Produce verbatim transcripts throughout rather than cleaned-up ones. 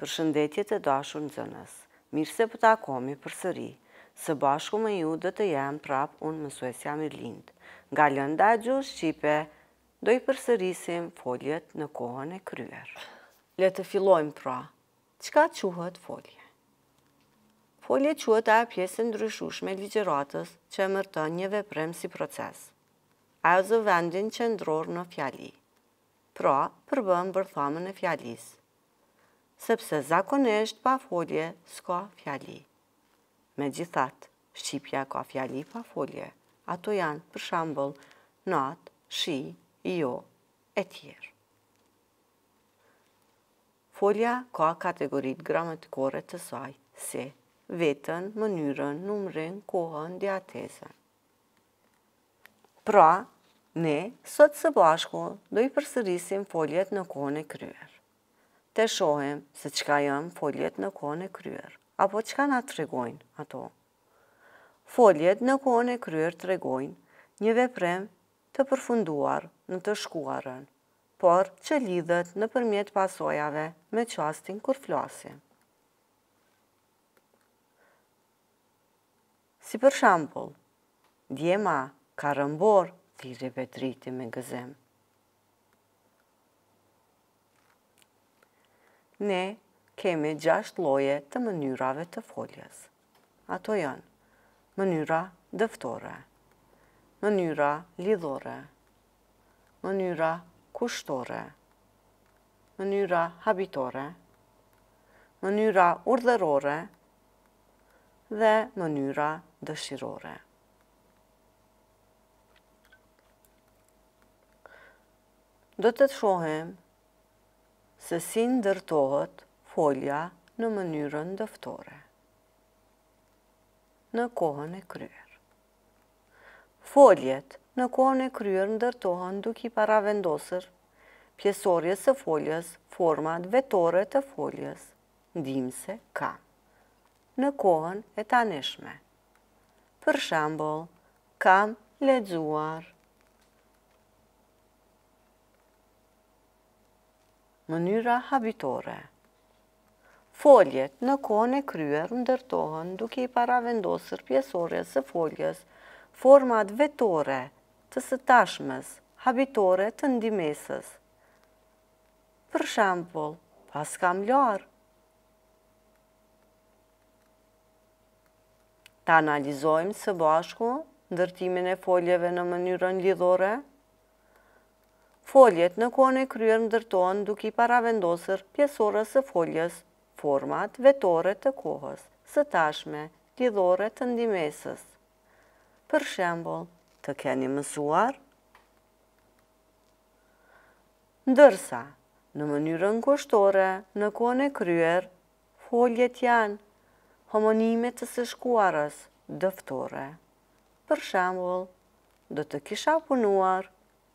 Përshëndetje të dashur nxënës. Mirë se po takohemi përsëri. Së bashku me ju do të jam prap unë mësuesja Mirlind. Nga lënda e gjuhës shqipe, do i përsërisim foljet në kohën e kryer. Le të fillojmë pra. Çka quhet folje? Folje quhet ajo pjesë e ndryshueshme e ligjëratës që emërton një veprim si proces. Ajo zë vendin qendror në fjali. Pra, përbën bërthamën e fjalisë. Sepse zakonisht pa folje s'ka fjali. Megjithatë, shqipja ka fjali pa folje. Ato janë, për shembull, natë, shi, jo, e tjerë. Folja ka kategoritë gramatikore të saj, si vetën, mënyrën, numrin, kohën, diatezën. Pra, ne sot së bashku do i përsërisim foljet në kohën e kryer. Të shohim se çka janë foljet në kohën e kryer, apo çka na tregojnë ato. Foljet në kohën e kryer tregojnë një veprim të përfunduar në të shkuarën, por që lidhet nëpërmjet pasojave me çastin kur flasim. Si për shembull, djema ka rëmbor, thirrje Petriti me gëzim. Ne kemi gjashtë lloje të mënyrave të foljes. Ato janë mënyra dëftore, mënyra lidhore, mënyra kushtore, mënyra habitore, mënyra urdhërore dhe mënyra dëshirore. Do të të shohim se si ndërtohet folja në mënyrën dëftore, në kohën e kryer. Foljet në kohën e kryer ndërtohen duke i paravendosur pjesorjes së foljes format vetore të foljes, ndihmëse kam, në kohën e tanishme. Për shembull, kam lexuar. Mënyra habitore. Foljet në kohën e kryer ndërtohen duke i paravendosur pjesorjes së foljes format vetore të së tashmes, habitore të ndihmesës. Për shembull, pas kam lar. Ta analizojmë së bashku ndërtimin e foljeve në mënyrën lidhore. Foljet në kohën e kryer ndërtohen duke i paravendosur pjesorës së foljes format vetore të kohës, së tashme, lidhore të ndihmesës. Për shembull, të keni mësuar. Ndërsa, në mënyrën kushtore, në kohën e kryer, foljet janë homonime të së shkuarës, dëftore. Për shembull, do të kisha punuar.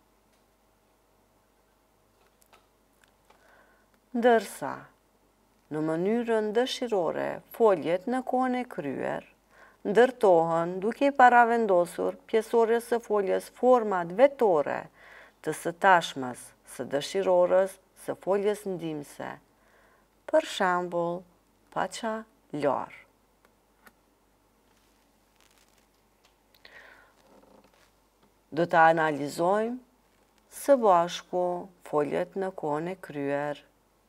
Ndërsa, në mënyrën dëshirore, foljet në kohën e kryer ndërtohen duke i paravendosur pjesorjes së foljes format vetore të së tashmes, së dëshirorës, së foljes ndihmëse. Për shembull, paça lar. Do të analizojmë së bashku foljet në kohën e kryer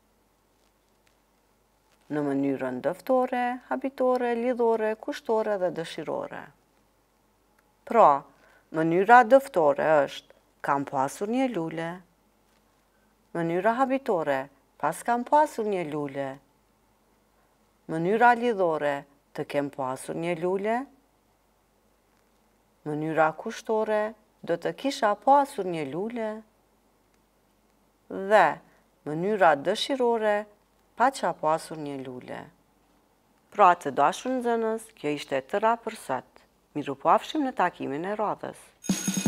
në mënyrën dëftore, habitore, lidhore, kushtore dhe dëshirore. Pra, mënyra dëftore është kam pasur një lule. Mënyra habitore, pas kam pasur një lule. Mënyra lidhore, të kem pasur një lule. Mënyra kushtore, do të kisha pasur një lule. Dhe mënyra dëshirore, paça pasur një lule. Pra të dashur nxënës, kjo ishte tëra për sot. Mirupafshim në takimin e radhës.